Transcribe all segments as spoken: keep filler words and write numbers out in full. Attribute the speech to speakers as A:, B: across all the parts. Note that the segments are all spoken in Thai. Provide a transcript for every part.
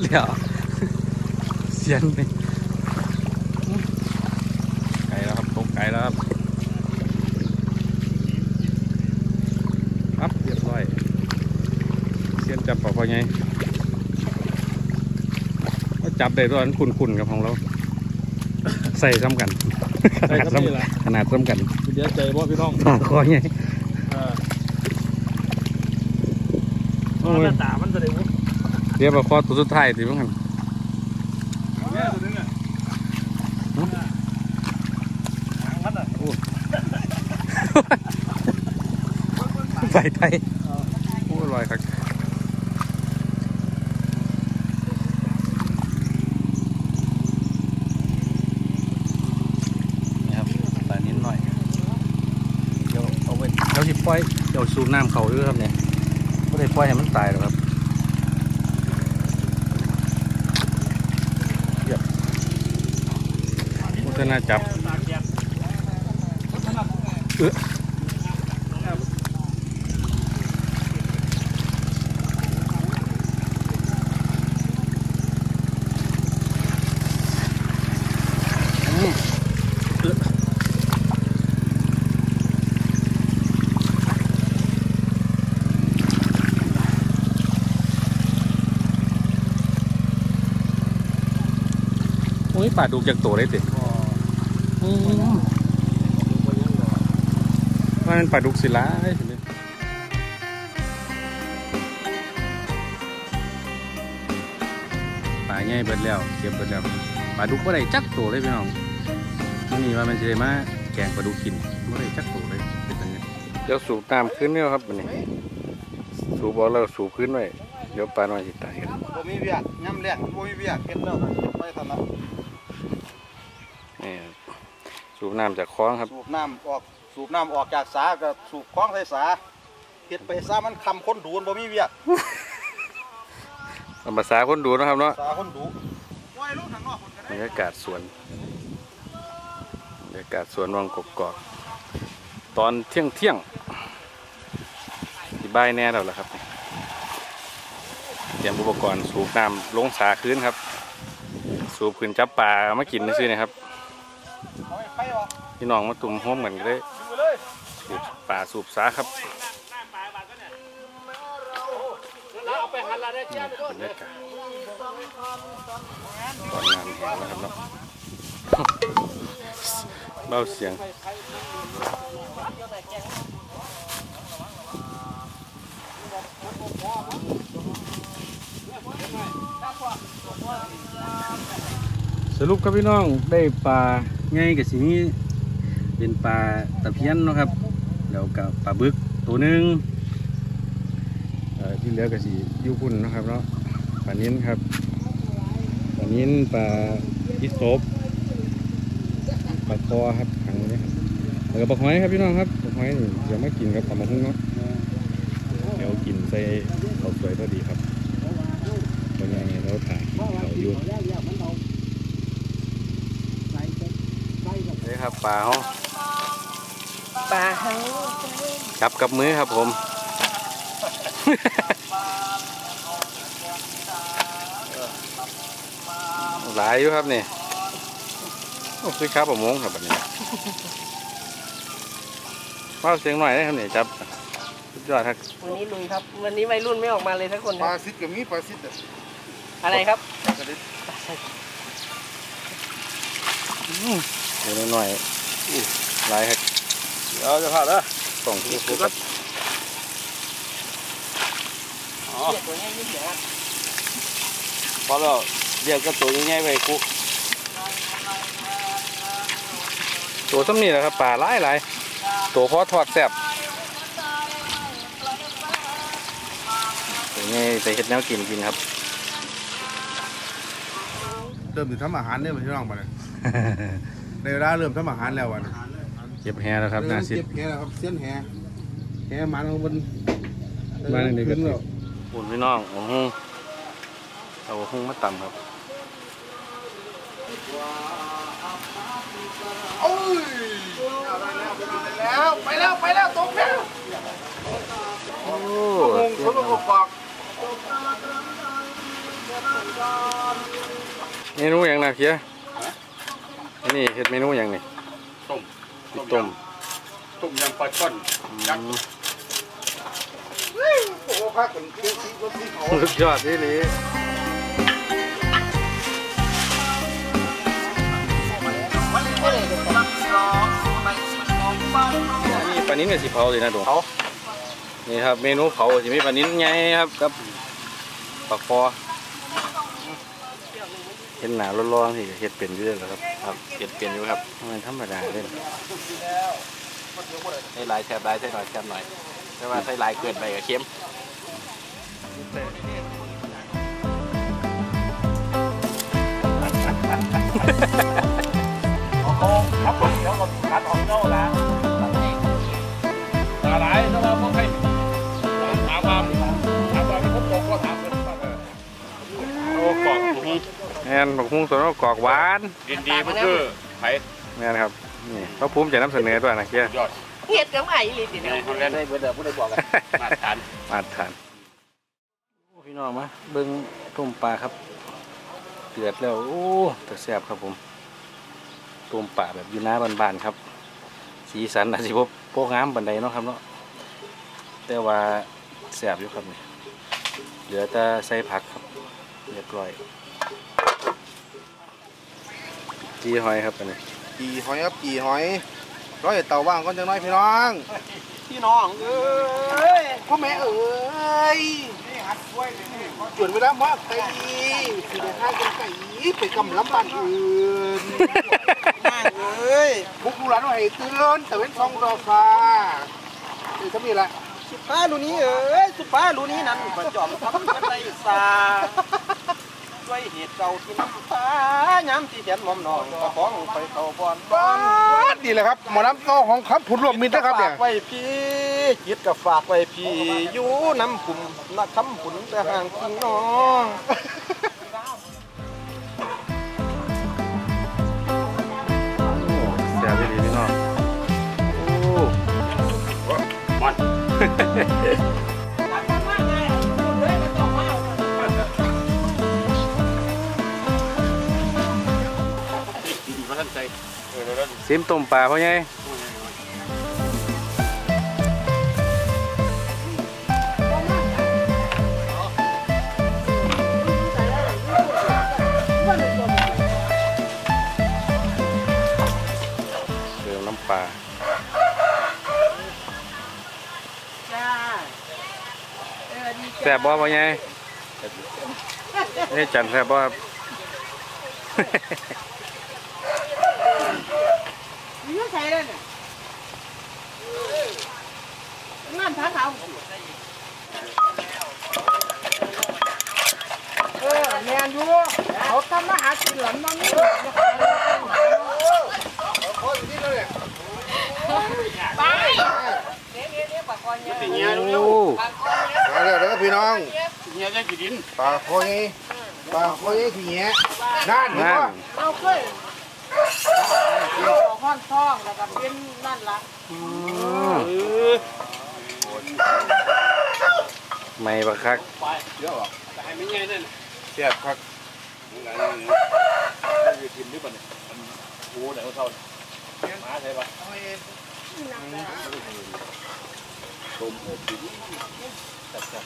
A: แล้วเสียนนี่ไกลแล้วครับตกไกลแล้วครับครับเรียบร้อยเสียนจับปลาคอไงก็จับได้ตอนคุ้นๆกับของเราใส่ซ้ำกันขนาดซ้ำขนาดซ้ำกัน
B: เดี๋ยวใจบ่พี่น้อง
A: ปลาคอไง
B: โอ้ยตามันจะได้วุ้
A: เดี๋ยวปลาคอตัวสุดท้ายสิมั้งครับไปไทยโอ้ลอยครับนี่ครับปลานิ้นหน่อยเดี๋ยวเอาไว้เดี๋ยวสิปล่อยเดี๋ยวสูบน้ำเขาด้วยครับเนี่ยไม่ได้ปล่อยให้มันตายหรอกครับเดี๋ยวมันจะน่าจับเออนี่ปลาดุกจากตัวได้ติว่าเป็นปลาดุกศิลาปลาใหญ่เบิดแล้วเก็บเบิดแล้วปลาดุกว่าได้จักตัวเลยพี่น้องนี่ว่ามันจะได้มาแกงปลาดุกกินว่าได้จักตัวเลยเป็นยังไงเดี๋ยวสูบน้ำขึ้นเนี่ยครับวันนี้สูบบอกแล้วสูบขึ้นไว้เดี๋ยวปลาหน่อยจิตตายกัน
C: โมมีเบียดย่ำแรงโมมีเบียดเก็บแล้วไม่ทันละ
A: นี่สูบน้ำจากคลองครับ
C: สูบน้ำออกสูบน้ำออกจากสากับสูบคลองใส่สาเห็ดไปสามันคำคนดูนบ่มีเบียด
A: ภาษาคนดูนะครับเนาะ
C: ภาษาคนดู
A: บรรยากาศสวนบรรยากาศสวนวังกกอกตอนเที่ยงเที่ยงที่บ้านแน่แล้วล่ะครับเตรียมอุปกรณ์สูบน้ำลงสาคืนครับสูบคืนจับปลามากินนี่สินะครับพี่น้องมาตุ่มห้มกันก็ได้สูบปลาสูบสาครับบรรยากาศตอนงานแห่งนะครับเนาะเบาเสียงสรุปครับพี่น้องได้ปลาไงกับสีนี้เป็นปลาตะเพียนนะครับแล้วกับปลาบึกตัวหนึ่งที่เหลือกับสียูพุ่นนะครับเนาะปลานิ้นครับปลานิ้นปลาอิสโซบปลาคอครับขังนี้ครับแล้วก็ปลาหอยครับพี่น้องครับปลาหอยนี่เดี๋ยวไม่กินกับปลาหมึกเนาะเดี๋ยวกินใส่ข้าวสวยพอดีครับตัวใหญ่แล้วถ่ายเขาอยู่นี่ครับปลาเขา
D: ปลาเขา
A: จับกับมือครับผมหลายอยู่ครับนี่โอ้คือครับผมมงครับแบบนี้ว่าเสียงหน่อยได้ครับนี่จับสุดยอดครับ
D: วันนี้ลุยครับวันนี้วัยรุ่นไม่ออกมาเลยทั้งคน
C: ปลาซิดกับมีปลาซิด
D: อะไรครับ
A: เดี๋ยวหน่อยหลายครับ
C: เดี๋ยวจะผ่านแล้ว
A: สองที่คุกครับ
D: ตัวนี้ยิ่งใหญ่
C: พอแล้วเดี๋ยวก็ตัวนี้ง่ายไปคุก
A: ตัวซ้ำนี่แหละครับปลาหลายหลายตัวพอทอดแซ่บตัวนี้ใส่เห็ดแนวกินกินครับ
C: เริ่มถึงทำอาหารเนี่ยมันที่น้องมาเลยในเวลาเริ่มทำอาหารแล้ววัน
A: เก็บแฮแล้วครับน่าสิ
C: เก็บแฮแล้วครับเส้นแฮแฮมันเอาบน
A: มาในนี้ก็ปุ่นพี่น้องโอ้โหเอาโอ้โหมาต่ำครับ
C: โอ้ยแล้วไปแล้วไปแล้วตกแล้วโอ้โหเขาลงปาก
A: เมนูอย่างน่ะเพียนี่เฮ็ดเมนูอย่างนี่
B: ต้ม
A: ต้ม
B: ต้มยำปลาช่อนยักษ์
C: โอ้พักกันเรื่องที่รถที่เขา
A: สุดยอดนี่นี่นี่ปลานิ้นกับสีเผาเลยนะดู
C: เขา
A: นี่ครับเมนูเผาสิมีปลานิ้นใหญ่ครับกับปลาคอเห็นหนาร้อนๆสิเห็ดเป็นอยู่เลยครับครับเห็ดเป็นอยู่ครับมันธรรมดาเลย
E: ใส่ลายแทบลายใส่หน่อยแทบหน่อยแต่ว่าใส่ลายเกินไปกับเค็ม
B: ครับผมเดี๋ยวก็คัดออกเจ้าละอะไรถ้าว่าพวกใครถามมาถามมาไม่พบบอกก็ถามกันโอ้กอก
A: แม่นบักฮุ้งส่วนกอกหวาน
B: ดินดีเพื่อไผ่
A: แม่นครับนี่เขาภูมิใจนำเสนอด้วยนะเกี้ย
B: ยอด
D: เฮ็ดกับไอ้ลิติ
B: ใน
D: เนาะ
B: ฮอลแลนด์
E: ได้เบอร์เดิมผู้ใดบอกกันมาทาน
A: มาทานพี่น้องมาเบิ้งต้มปลาครับเดือดแล้วโอ้แต่แซ่บครับผมต้มปลาแบบอยู่หน้าบ้านๆครับสีสันอาจจะพบโป๊กงามบันไดเนาะครับเนาะแต่ว่าแซ่บอยู่ครับนี่เหลือแต่ใส่ผักครับเรียบร้อยจีหอยครับอันนี้
C: กี่หอยครับกี่หอยร้อยเต่าว่างก็จะน้อยพี่น้อง
D: พี่น้องเอ้ย
C: พ่อแม่เอ้ยจวนเวลามากไก่สี่เดือนห้ากันไก่ไปกำลำบ้านอื่นนั่งเอ้ยบุกดูร้านว่าให้ตื่นแต่เว้นฟองรอฟ้าเดี๋ยวจะมีอะไร
D: สุภาลูนี้เอ้ยสุภาลูนี้นั่นประจอมทำกันได้สาด้วยเหตุเก่าที่น้ำตาย้ำที่เขียนมอมนองกระป๋องไปเข้าบอน
C: บ้านดีเลยครับหมอน้ำโตของครับผุดรวมมิตรนะครับเนี่ย
D: ฝากไว้พี่จิตกับฝากไว้พี่อยู่น้ำปุ่มนักคำผุนแต่ห่างพี่น้อง
A: แซ่บดีพี่น้องโอ้
B: มันดีมาท่านใจเออแล้ว
A: ซิมต้มปลาพ่อใหญ่เติมน้ำปลาแซ่บบ่พ่อใหญ่นี่จันแซ่บบ่ครับ
F: นี่ใช่เลยเนี่ยงานท้าเขาเออแมนอยู่เขาทำมาหากินหลังบางนี่ ไปเดี๋ยวเดี๋ยวเดี๋ยวปากคอนเนี่ย
B: เงี้ย
A: โอ้
F: ปากคอนเนี่ย
C: มาเลยเด้อพี่น้อง
B: เงี้ยได้กี่ดิน
C: ปลาโคยปลาโคยขี้แงะนั่นเห็น
A: นั่น
C: ปะ
F: เราเคยโอ้ห้อนท้องแล้วก็เป็นนั่นละ
A: อืมไม่บักคัก
B: ไปเยอะหรอแต่ให้ไม่เงี้ยนั่น
C: เสียบครับ
B: อยู่กินด้วยป่ะเนี่ยมันโอ้ไหนเขาเท่ามาใช่ป่ะต้มอบดีจับจับ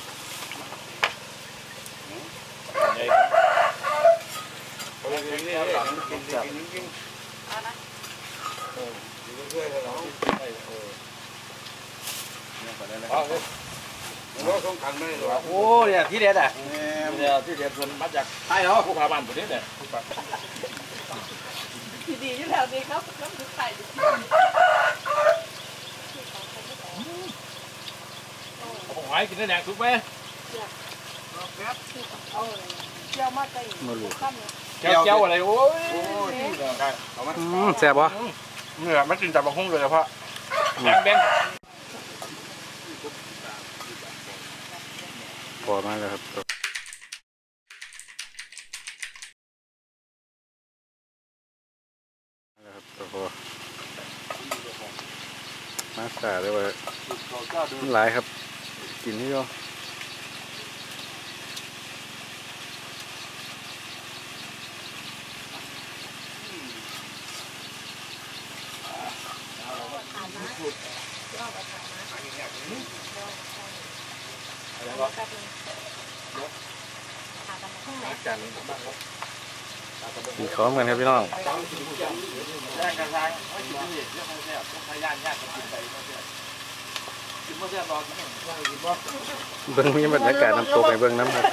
B: ใหญ่เขาเรียกนี่หลังกินจับกินเออเพื่อนๆเราเออเนี่ยไปได้เลยเราต้องกันไหมหรอ
E: โอ้เนี่ยที่เด็ดอ่ะ
B: เนี่ยที่เรียนส่วนมาจากไทยเหรอผู้พาบ้านตัวนี้เนี่ย
F: ดีอยู่แล้วนี่ครับน้ำถึงไข่
B: ผมหายกินได้แดงทุกไหม
F: เอาเจียวมาใส่ข้าม
B: แก้วแก้วอะไรโอ้ย
A: อืมแซ่บบ่
B: เนี่ยมันกินจับบางห้องเลยเพราะแบงแบง
A: พอมาแล้วครับแล้วครับตัวพอมาสาเลยว่ามันหลายครับกินนี่ก็กินข้าวกันครับพี่น้องเบิ้งมีบรรยากาศน้ำตกในเบิ้งน้ำครับ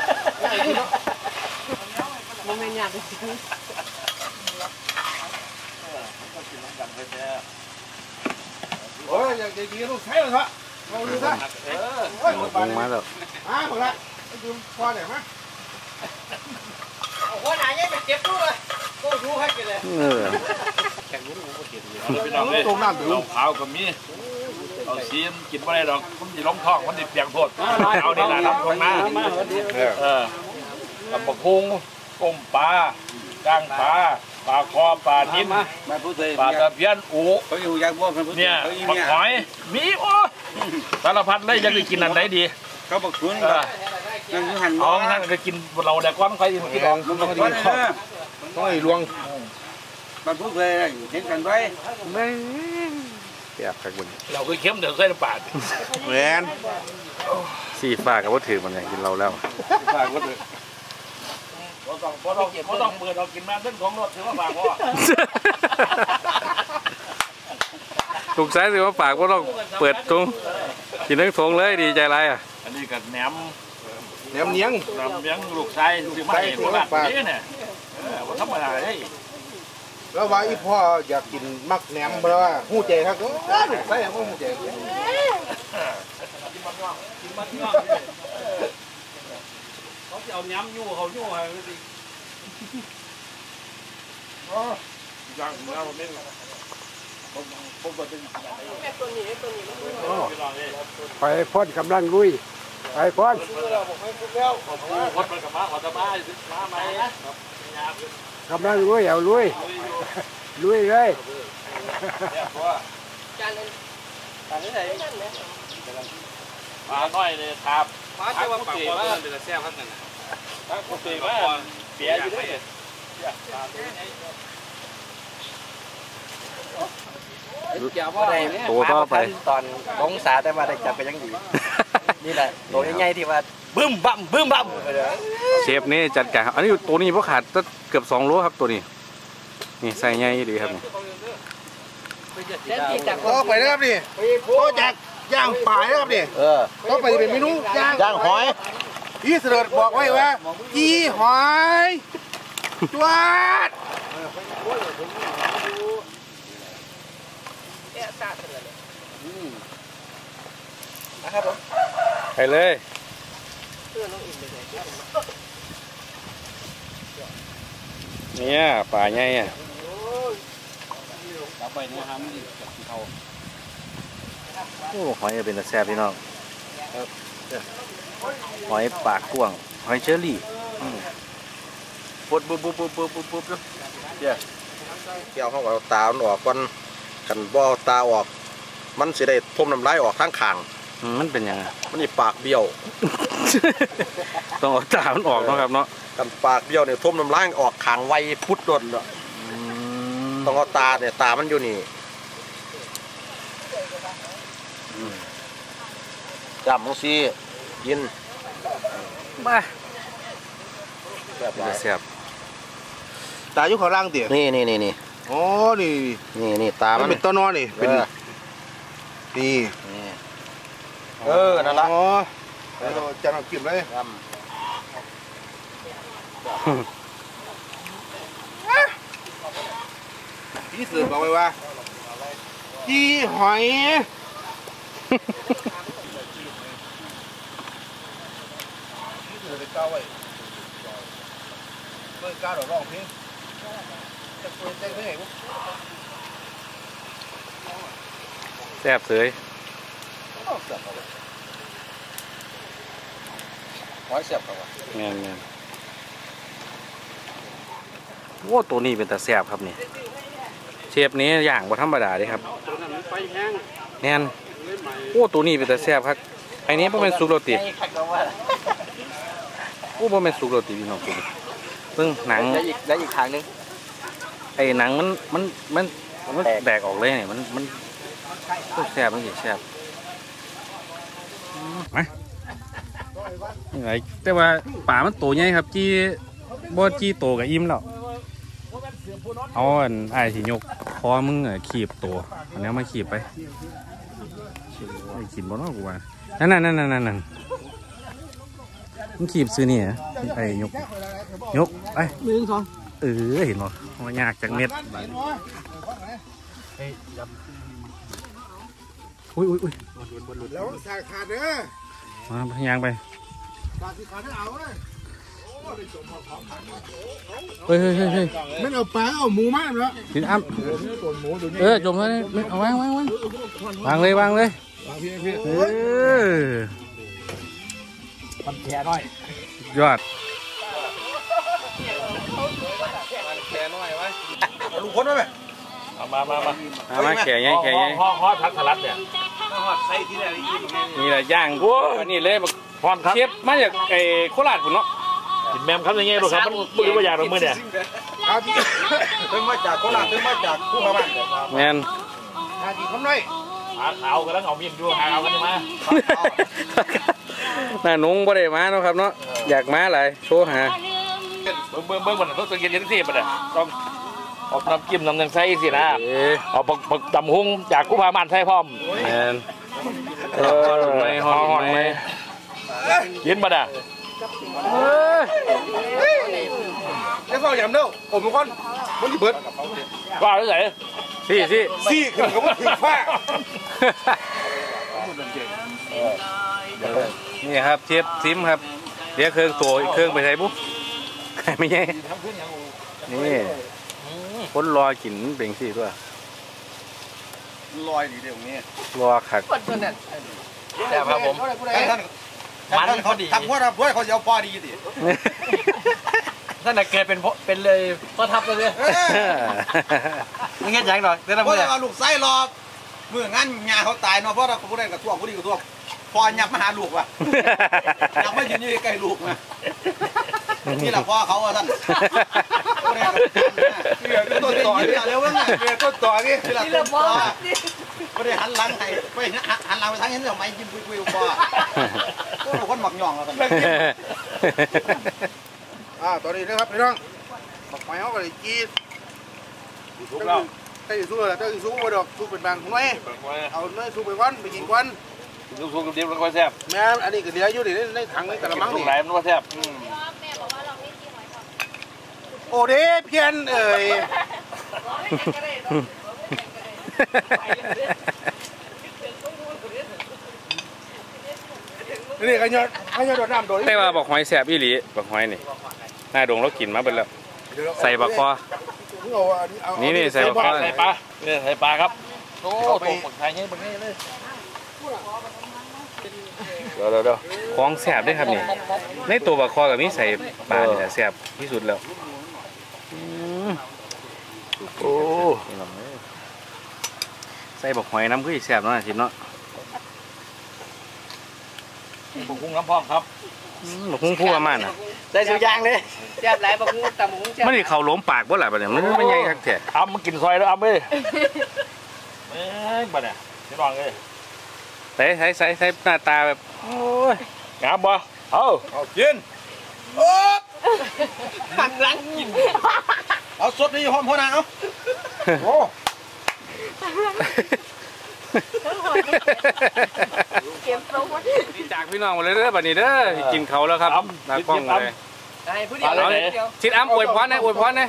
F: โมเมนต์อยากไปซื้อ
C: โอ้ยอยากจะดีต้องใช้หรอครับเราดูซะเออโอ้ย
A: ลงมาแล้ว
C: มาหมดละดูพอไหนมั้ย
D: โอ้โหหนาเนี่ยไปเจ็บตู้เลยก็รู้ให้กันเลย
A: เออ
B: พี่น้องเลยเราเผากับมีเอาซีมกินไม่ได้หรอกมันจะล้มท้องมันจะเปียกโทษเอาในร้านน้ำตรงหน้าเออตำบักหุ่งก้มปลาก้างปลาปลาคอปลานิ่ม
E: มาพูดเลย
B: ปลาตะเพียนอู
E: เขาอยู่ยากบ่เขาพูด
B: เนี่ย
E: เขาอี
B: บัก
E: เนี่ย
B: หอยมีโอ้สารพัดเลยยังได้กินอันไหนดี
E: เขาบอกคุณ
B: เออ
E: นั่งอยู่หัน
B: เอาท่านก็กินเราแต่ก้อนไฟกินออก
E: มันบอกว่าเนี่ย
C: ต้องให้ลวง
E: มาพูดเลยเห็นกันไว้
A: ไม่แอบขักบุญ
B: เราคือเข้มเดือดใส่น้ำปลา
C: แมน
A: สีฟ้ากับว่าถือมันไงกินเราแล้ว
E: ฝากก็เลย
B: เราต้องเราต้องเราต้องเปิดเรากินมาเส้นของรถถือว่าปากพ่อ
A: ถูกสายสิว่าปากว่าต้องเปิดตรงกินทั้งทงเลยดีใจไรอ่ะ
B: อันนี้กับแหนม
C: แหนมเนียง
B: แหนมเลี้ยงลูกชายลูกชายโคราชนี่เนี่ยเออว่าธรรมดาเลย
C: แล้วว่าอีพ่ออยากกินมักแหนมเพราะว่าหูใจครับก็ใส่ยังหูใจ
B: กินมันย่องเขาจะเอาแหนมยู่เขายู่ให้สิย่างแล้วมันไม่ผมผมก็จะ
F: ตัวนี้ตัวนี้
G: ไปพ่นกำลังลุยไปพ่น
B: วัดมันกับมาขอตะบ้ามาไหม
G: กำลังลุยเอาลุยลุยเลย
F: จานนั้นจานนี้ไหนนั่นแหละ
B: มาหน่อยเลยครับ
E: มาเจ้าว่าปากว่าเป็นแซ่บพักนั่น
B: ถ้าคุณตีว่าเสียอยู่ด้วย
A: ตัวต่อไป
D: ตอนลงสาแต่มาได้จับไปยังดีนี่แหละตัวใหญ่ๆที่ว่าบึ้มบั่มบึ้มบั่ม
A: เชฟนี่จัดการครับอันนี้ตัวนี้พวกขาดเกือบสองโลครับตัวนี้นี่ใส่ใหญ่ดีครับนี่
C: ต่อไปนะครับนี่โอ้จากย่างป่านะครับนี่
D: เออ
C: ต่อไปจะเป็นเมนูย่าง
D: ย่างหอย
C: พี่เสด็จบอกไว้ว่าจีหอยจวด
D: นะครับผม
A: ไปเลยเนี่ยป่าใหญ่อ่ะ
E: รับไปเนี่ยฮะมันกับเขา
A: โอ้หอยเป็นตะแซ่บพี่น้องหอยปากกว้างหอยเชอรี่ปุ๊บปุ๊บปุ๊บปุ๊บปุ๊บปุ๊บปุ๊บ
D: เกี่ยวเข้ากับตามันออกก่อนกันบ่ตาออกมันสิได้ทมน้ำลายออกทั้งข้าง
A: มันเป็นยังไง
D: มันนี่ปากเบี้ยว
A: ต้องเอาตามันออกเนาะครับเนาะ
D: กันปากเบี้ยวเนี่ยทมน้ำลายออกข้างไวพุดโดนต้องเอาตาเนี่ยตามันอยู่นี่จับมังซียิน
A: บ้า
D: แบบ
A: เป็นตะแซ่บ
C: ตาอยู่ข้างล่างเตี๋ย
D: นี่นี่นี่นี่
C: อ๋อนี่
D: นี่นี่ตา
C: มั
D: มัน น
C: เป็นตัวนอนนี่เป็นนี่
D: เออนั่นละ
C: อ๋อเราจะเอากินเลยพี่เสือบอกไว้ว่าจีหอยพี่เสือไปก้าวไว้เมื่อก้าวเราร้องเพลงจะเปิดใจเพลง
A: แซ่บเสย
D: หอยเสียบเขาวะ
A: เงี้ยเงี้ยโอ้ตัวนี้เป็นตะแซ่บครับนี่เชฟนี้อย่างบ่ธรรมดาเด้ครับ
E: ตัวนั้นมันไฟแห้ง
A: แน่นโอ้ตัวนี้เป็นตะแซ่บครับไอ้นี้บ่เป็นซุปโรตีโอ้บ่เป็นซุปโรตีพี่น้องตัวนี้ซึ่งหนัง
D: ได้อีกได้อีกทางนึง
A: ไอ้หนังมันมันมันมันแตกออกเลยเนี่ยมันมันแซ่บมันสิแซ่บมาไงแต่ว่าป่ามันโตใหญ่ครับจี้บ่จี้โตกับอิ่มแล้วเอาอันไอ้ที่ยกคอมึงขีบตัวอันนี้มาขีบไปไอ้ขีบบ่เนาะกูว่านั่นนั่นนั่นนั่นนั่นมึงขีบซื้อนี่เหรอไอ้ยกยกไปหนึ่งสองเออเห็นบ่มันยากจากเม็ดอุ้ยอุ้ยอุ้ย
C: แล้วสายขาดเด้อ
A: มาพยางไป
C: สายขาดได้เอาเลย
A: เฮ้ยเฮ้ยเฮ้ยเฮ้ย
C: ไม่เอาปลาเอาหมูมากแล้ว
A: กินอ้ำเออจมแล้วนี่เอาวางวางวางวางเลยวางเลยเออ
G: มันแฉหน่อย
A: ยอด
D: ลุงพ้นไหม
E: เอามามามา
A: มามาแข่ยังแข่ยัง
E: ห่อห่อทักสลัดเนี่ย
A: นี่แหละย่างกูนี่เลยแบบ
E: พรครับ
A: เชฟมาจากไอ้โคราชผมเนาะ
E: กินแมมครับอย่างเงี้ยดูครับมันมือว่าอยากเรามือเนี่ย
D: ถึงมาจากโคราชถึงมาจากผู้พม่า
A: แมน
C: หาจีคำน้อย
E: หาขาวกันแล้วเอาเมียนดูหาเอากันมา
A: น่าหนุ่งบ่ได้มาเนาะครับเนาะอยากมาหลายโชว์หา
E: เบิ้งเบิ้งเบิ้งมันต้องสังเกตยังที่มันอ่ะต้องออกน้ำจิ้มน้ำยังไส้สินะ
A: เอ๊ะ
E: เอาปักปักตำหุ้งจากกู้พามันไส้พร้อม
A: แมน
E: เออ
A: ไม่ฮอดไม่
E: ยินมาด่ะ
C: เดี๋ยวฟังอย่างเดียวผมเป็นคนมันจะเบิด
E: ว่าได้ไหน
A: สี่สี่
C: ซี่ขึ้นกับว่าถึงฟ้า
A: นี่ครับเชฟซิมครับเดี๋ยวเครื่องตัวอีกเครื่องไปใส่บุ๊ไม่ใช่นี่คนรอกินเป็นสี่ตัว
D: ลอยดีเดี๋ยวนี้
A: รอขัก
E: แต่ครับผม
D: ท่านมันเขาดีทำพวกเราพวกเขาจะเอาปอดีดิ
E: ท่านน่ะเกิดเป็นเป็นเลยพ่อทับเลยเนี่ยมึงเห็นยังหน่อยเดี๋ยว
D: เพ
E: เรา
D: ราะ
E: เมื่อ
D: ว่าลูกไส้รอเมื่องั้นงาเขาตายเนาะเพราะเราผู้ใดกับทั่วผู้ดีกับทั่วพอยับมาหาลูกว่ะยังไม่ยืนอยู่ใกล้ลูกนะนี่แหละพ่อเขาอ่ะท่านผู้ใดกับต้นต่อเนี่ยเร็วมั้งเนี่ยต้นต่อนี่นี่แหละต้นต่อผู้ใดหันหลังให้ไปหันหลังไปทางนี้เดี๋ยวไม่ยิ้มคุยๆพ่อพวกคนหมักหย่องเราท่านอ่าตอนนี้นะครับพี่น้องบักไม้เขาก็เลยจีดทุกเราใส่สู้เลยใส่สู้มาดอกสู้เป็นบางของน้อยเอาเนื้อสู้ไปวันไปกินวัน
E: ลูกๆเดียวแล้วก็แซ่บ
C: แม่อันนี้ก็เหลืออยู่ในในถังในกระมัง
E: ลู
C: นี่
E: กไหลมันก็แซ่บ
C: โอ้เด้เพี้ยนเอ่ยนี่ขยันขยันโดดน้ำโดด
A: แต่ว่าบอกหอยแสบอีหลีบอกหอยนี่หน้าดงเรากินมาเป็นแล้วใส่บักคอนี่นี่ใส่บักคอ
E: ใส่ปลาเนี่ยใส่ปลาครับโอ้โหปักไทยเนี่ยปักนี่เลย
A: เดี๋ยวเดี๋ยวเดี๋ยวของแสบด้วยครับนี่ในตัวบักคอกับมีใส่ปลาเนี่ยแสบที่สุดแล้วโอ้ใส่บักหอยน้ำคือแสบเนาะทิพย์เนาะ
E: บุกกุ้งน้ำพองครับ
A: บักหุ้งพูดประมาณน่ะ
F: ใส่สุยางเลยแซ่บหลายบักงูตำหมูแซ่บ
A: มันนี่เข่าล้มปากบ่หล่ะบัดเนี่ยมันไม่ใหญ่ทักแท้
E: อ้ำมันกินซอยแล้วอ้ำเลยเอ้ยบ้าเนี่ยจะลองเลย
A: ใส่ใส่ใส่ใส่หน้าตาแบบโอ้ย
E: งามบ่เอา
D: เอากินโอ้หันหลังกินเอาสดนี่หอมหัวหน้าเอาโอ้
A: นี่จากพี่น้องหมดเลยเด้อบัดนี้เด้อกินเขาแล้วครับตากล้องเลย
F: ไอ้ผู้เดียวเดียว
A: ชิดอ้ำอวยพรนะอวยพรนะ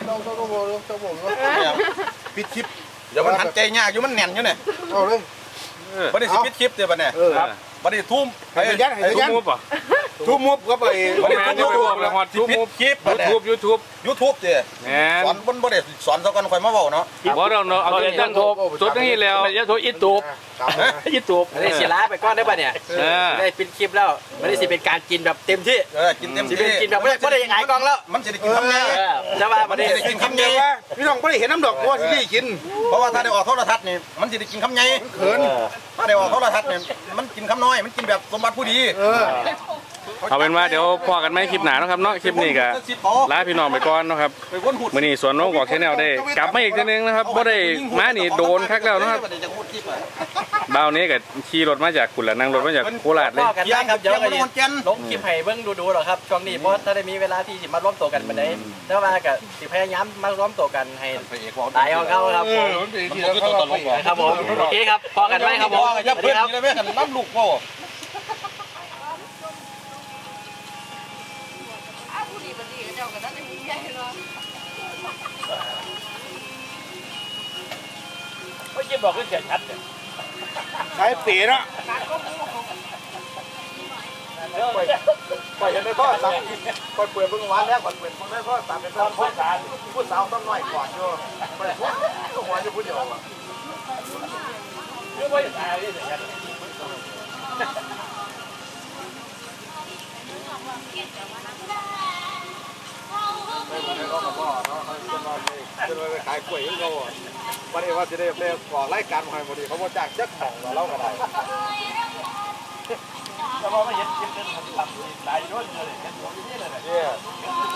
D: ปิดคลิปเดี๋ยวมันหันใจยากอยู่มันแน่นอยู่เนี่ย
C: เอาเลย
D: บัดนี้สิปิดคลิปเดี๋ยวบัดเนี่ยบัดนี้ทุ่ม
C: ให้ยันให้
A: ทุบ
C: ยัน
A: มุบป่ะ
C: ทุบมุบก็ไป
A: บัดนี้ทุบมุบเลยฮอดทุบมุบ
D: คลิป
A: ยูทูบยูทูบ
D: ยูทูบเจ้
A: แหม
D: สอนบนบ่ได้สอนซะก่อนค่อยมาเว้าเนาะ
A: บ่เราเนาะเอาแต่ตั้งจุดนี้แล้ว
E: มันจะโทรอิตูบอิตูบ
F: ไม่ได้เสียร้ายไปก้อนได้ป่ะเนี่ย
A: เออ
F: ได้ปิดคลิปแล้วไม่ได้สิเป็นการกินแบบเต็มที่
D: เออกินเต็ม
F: สิ
D: ที่
F: เป็นกินแบบไม่ได้ไม่ได้ยังไงกล้องแล้ว
D: มันสิได้กินคำใหญ่
F: จะว่าไม่ได้
D: ได้กินคำใหญ่
C: พี่น้องไม่ได้เห็นน้ำดอกบัวที่นี่กิน
D: เพราะว่าถ้าได้ออกโทรทัศน์นี่มันสิได้กินคำใหญ่
C: เขิน
D: ถ้าได้ออกโทรทัศน์นี่มันกินคำน้อยมันกินแบบสมบัติผู้ดี
C: เออ
A: เอาเป็นว่าเดี๋ยวพอกันไหมคลิปหนาเนาะครับเนาะคลิปนี้ก็ลาพี่น้องไปก่อนเนาะครับมื้อนี้สวนนกบอกแชนแนลได้กลับมาอีกทีนึงนะครับบ่ได้มานี่โดนคักแล้วนะครับดาวนี้ก็ขี่รถมาจากกุหลาบนั่งรถมาจากโคราชเลย
E: กันได้ครับเดี๋ยวก็ลงคลิปให้เบิ่งดูๆหรอครับช่วงนี้เพราะถ้าได้มีเวลาที่สิมาร่วมตัวกันมาได้แล้วว่าก็สิพยายามมาร่วมตัวกันให้ตายเอาเข้าครับผมครับผมโอเคครับพอกันไหมครับผมสวัสดีครับ
D: น้ำลูกพ่อ
F: อ้าวผู้ดีบันดีก็เจ้าก็ได้มีใหญ่เนาะ
E: ก็ยิ้มบอกขึ้นเสียชัดเลย
C: ใช้เป๋เนาะ
D: ปล่อยกันในท่อสับปล่อยเปลือกเพิ่งวันแล้วปล่อยเปลือกเพิ่งในท่อสับเป็นท่อพูดสารพูดสาวต้องน้อยก่อนโยปล่อยหัวหัวจะพูดเดียวอ่ะ
E: ไม่ว่าจะตายเลยเสียชัด
D: ไม่คนนี้ก็มาพ่อเนาะเขาจะมาจะมาขายกล้วยให้เขาอ่ะวันนี้ว่าจะได้ไปก่อรายการมาให้พอดีเขาบอกจากจักหม่องเราเล่ากันได้
E: แต่ว่าไม่เห็นคลิปนั้นทำตายด้วยเลยเห็นหัวอยู่นี่เลย
D: เนี่ย